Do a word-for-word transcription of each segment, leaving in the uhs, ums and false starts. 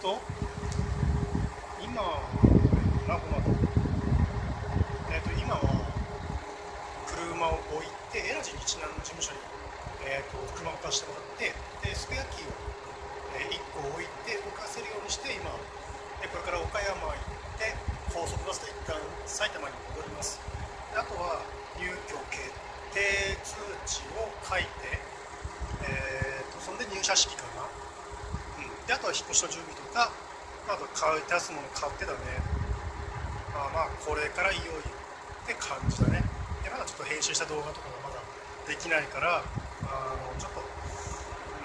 と今なこまえっ、と今は車を置いてエナジー日南の事務所に、えー、と車を貸してもらってでスペアキーを、えー、いっこ置いて動かせるようにして今でこれから岡山行って高速バスで一旦埼玉に戻ります。であとは入居決定通知を書いて、えー、とそんで入社式かな、うん、であとは引っ越しの準備とかあと買い足すもの買ってだね。あまあこれからいよいよって感じだね。でまだちょっと編集した動画とかがまだできないからあのちょっと、うん、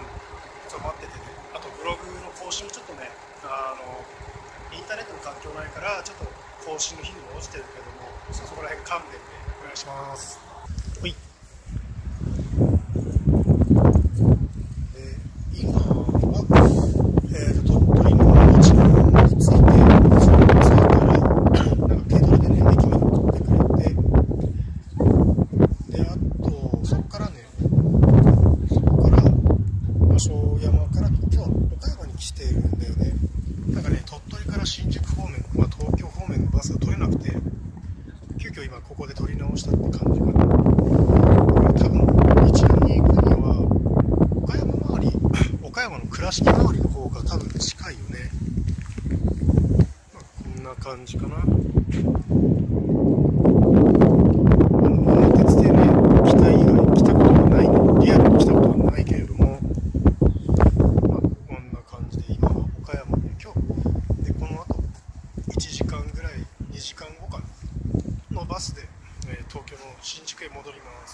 ちょっと待っててね。あとブログの更新もちょっとねあのインターネットの環境ないからちょっと更新の頻度が落ちてるけどもそこら辺勘弁でお願いします。ほい。で今は、えー、と鳥取の道のについてその着いたらなんか軽トラでね駅まで送ってくれてであとそこからねそこから庄山から今日は岡山に来てるんだよね。なんかね鳥取から新宿方面、まあ、東京方面のバスが取れなくて急遽今ここで取り直したって感じかな。多分一覧に行くには岡山周り岡山の倉敷周りの方が多分近いよね。まあ、こんな感じかな。あの桃鉄でね来た以外来たことはないね。リアルに来たことはないけれども、まあ、こんな感じで今は岡山で今日でこの後いちじかんぐらいにじかんごかなのバスで、えー、東京の新宿へ戻ります。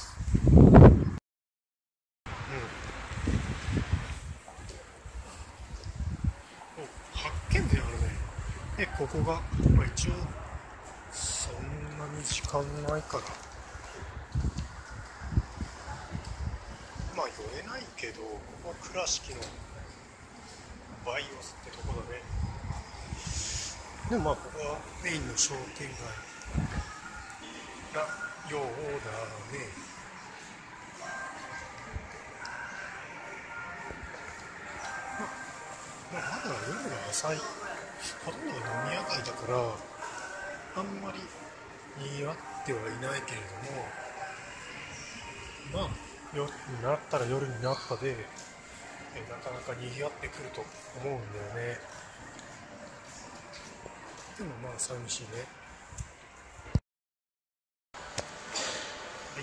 発見であるね。でここが、まあ、一応そんなに時間ないからまあ寄れないけどここは倉敷のバイオスってとこだね。でもまあここはメインの商店街なようだね。まあ、まだ夜が浅いほとんどが飲み屋街だからあんまり賑わってはいないけれども、まあ夜になったら夜になったでえなかなか賑わってくると思うんだよね。でもまあ寂しいね。はい。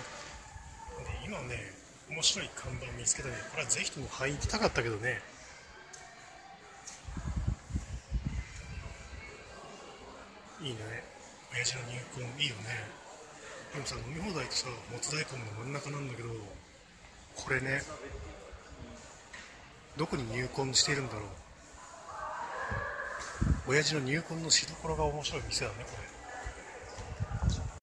で今ね面白い看板見つけたね。これはぜひとも入りたかったけどね。いいね。親父の入魂いいよね。でもさ飲み放題とさもつ大根の真ん中なんだけどこれねどこに入魂しているんだろう。親父の入魂のしどころが面白い店だねこれ。